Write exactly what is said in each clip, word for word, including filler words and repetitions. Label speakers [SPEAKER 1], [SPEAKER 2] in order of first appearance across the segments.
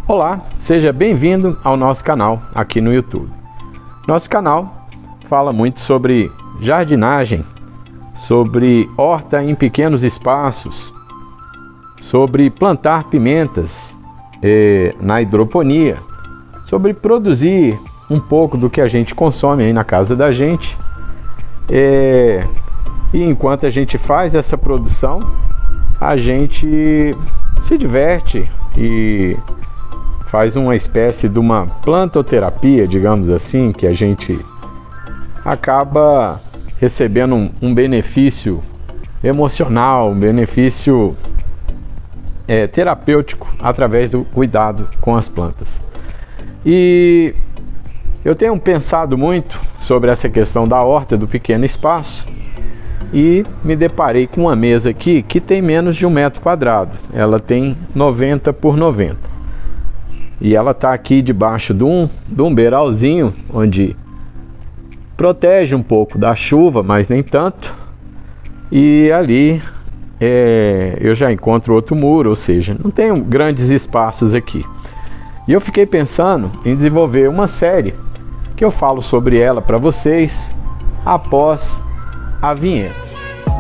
[SPEAKER 1] Olá, seja bem-vindo ao nosso canal aqui no YouTube. Nosso canal fala muito sobre jardinagem, sobre horta em pequenos espaços, sobre plantar pimentas eh, na hidroponia, sobre produzir um pouco do que a gente consome aí na casa da gente. Eh, e enquanto a gente faz essa produção, a gente se diverte e faz uma espécie de uma plantoterapia, digamos assim, que a gente acaba recebendo um, um benefício emocional, um benefício é, terapêutico através do cuidado com as plantas. E eu tenho pensado muito sobre essa questão da horta, do pequeno espaço, e me deparei com uma mesa aqui que tem menos de um metro quadrado. Ela tem noventa por noventa. E ela está aqui debaixo de um, de um beiralzinho, onde protege um pouco da chuva, mas nem tanto. E ali é, eu já encontro outro muro, ou seja, não tenho grandes espaços aqui. E eu fiquei pensando em desenvolver uma série que eu falo sobre ela para vocês após a vinheta.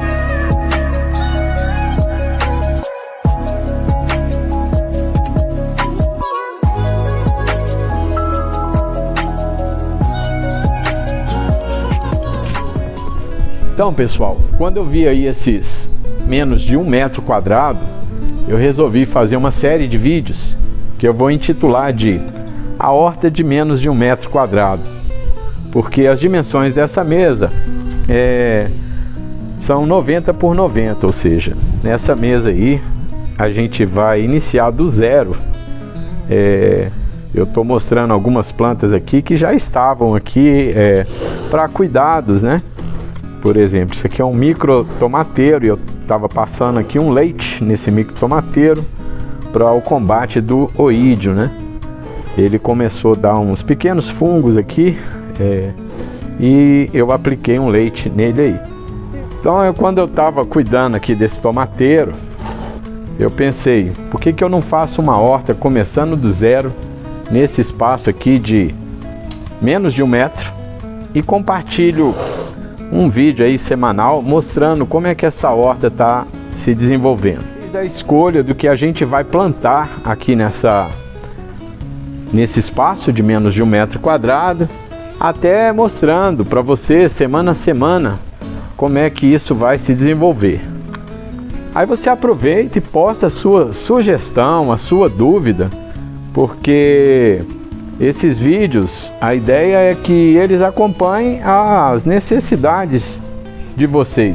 [SPEAKER 1] Então, pessoal, quando eu vi aí esses menos de um metro quadrado, eu resolvi fazer uma série de vídeos que eu vou intitular de A Horta de Menos de um Metro Quadrado, porque as dimensões dessa mesa é, são noventa por noventa, ou seja, nessa mesa aí a gente vai iniciar do zero. É, eu estou mostrando algumas plantas aqui que já estavam aqui é, para cuidados, né? Por exemplo, isso aqui é um micro tomateiro e eu estava passando aqui um leite nesse micro tomateiro para o combate do oídio, né? Ele começou a dar uns pequenos fungos aqui é, e eu apliquei um leite nele aí. Então, eu, quando eu estava cuidando aqui desse tomateiro, eu pensei, por que que eu não faço uma horta começando do zero nesse espaço aqui de menos de um metro e compartilho um vídeo aí semanal mostrando como é que essa horta está se desenvolvendo. Desde a escolha do que a gente vai plantar aqui nessa, nesse espaço de menos de um metro quadrado, até mostrando para você semana a semana como é que isso vai se desenvolver. Aí você aproveita e posta a sua sugestão, a sua dúvida, porque esses vídeos, a ideia é que eles acompanhem as necessidades de vocês.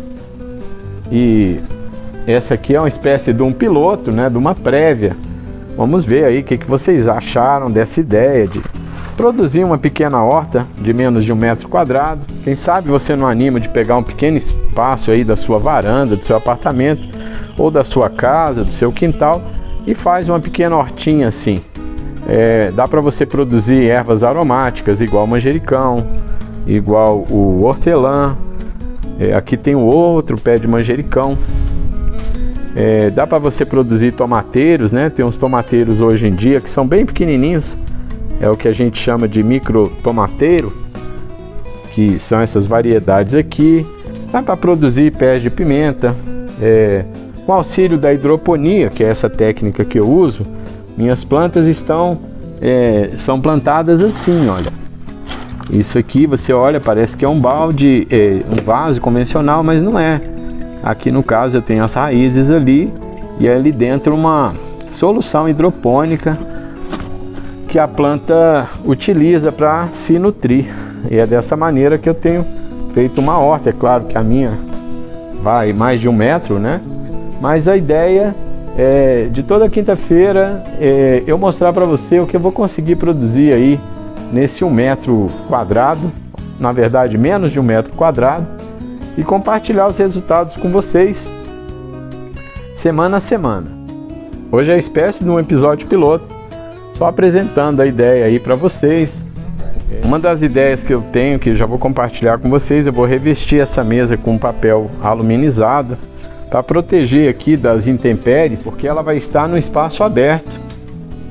[SPEAKER 1] E essa aqui é uma espécie de um piloto, né, de uma prévia. Vamos ver aí o que, que vocês acharam dessa ideia de produzir uma pequena horta de menos de um metro quadrado. Quem sabe você não anima de pegar um pequeno espaço aí da sua varanda, do seu apartamento, ou da sua casa, do seu quintal, e faz uma pequena hortinha assim. É, dá para você produzir ervas aromáticas, igual o manjericão, igual o hortelã. É, aqui tem o outro pé de manjericão. É, dá para você produzir tomateiros, né? Tem uns tomateiros hoje em dia que são bem pequenininhos. É o que a gente chama de micro tomateiro, que são essas variedades aqui. Dá para produzir pés de pimenta. É, com auxílio da hidroponia, que é essa técnica que eu uso, minhas plantas estão é, são plantadas assim, olha. Isso aqui você olha, parece que é um balde, é, um vaso convencional, mas não é. Aqui no caso eu tenho as raízes ali e ali dentro uma solução hidropônica que a planta utiliza para se nutrir. E é dessa maneira que eu tenho feito uma horta. É claro que a minha vai mais de um metro, né? Mas a ideia é de toda quinta-feira é, eu mostrar para você o que eu vou conseguir produzir aí nesse um metro quadrado, na verdade menos de um metro quadrado, e compartilhar os resultados com vocês semana a semana. Hoje é a espécie de um episódio piloto, só apresentando a ideia aí para vocês. Uma das ideias que eu tenho, que já vou compartilhar com vocês, eu vou revestir essa mesa com papel aluminizado para proteger aqui das intempéries, porque ela vai estar no espaço aberto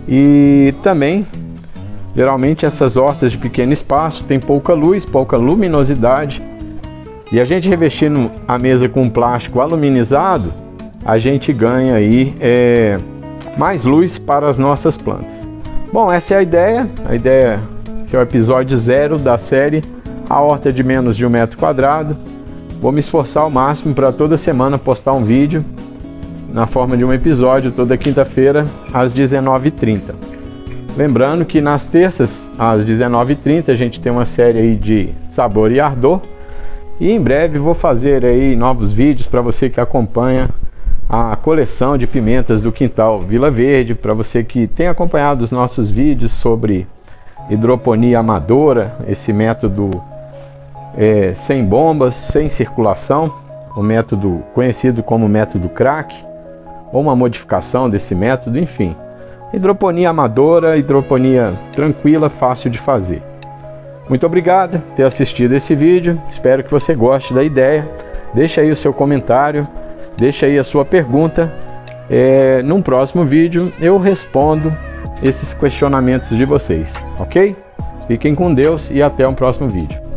[SPEAKER 1] E também, geralmente essas hortas de pequeno espaço tem pouca luz, pouca luminosidade, e a gente revestindo a mesa com plástico aluminizado, a gente ganha aí é, mais luz para as nossas plantas. Bom, essa é a ideia, a ideia esse é o episódio zero da série A Horta de Menos de um Metro Quadrado. Vou me esforçar ao máximo para toda semana postar um vídeo na forma de um episódio, toda quinta-feira às dezenove e trinta. Lembrando que nas terças às dezenove e trinta a gente tem uma série aí de Sabor e Ardor, e em breve vou fazer aí novos vídeos para você que acompanha a coleção de pimentas do Quintal Vila Verde, para você que tem acompanhado os nossos vídeos sobre hidroponia amadora, esse método é, sem bombas, sem circulação, o método conhecido como método crack, ou uma modificação desse método, enfim. Hidroponia amadora, hidroponia tranquila, fácil de fazer. Muito obrigado por ter assistido esse vídeo, espero que você goste da ideia. Deixa aí o seu comentário, deixa aí a sua pergunta. É, num próximo vídeo eu respondo esses questionamentos de vocês, ok? Fiquem com Deus e até um próximo vídeo.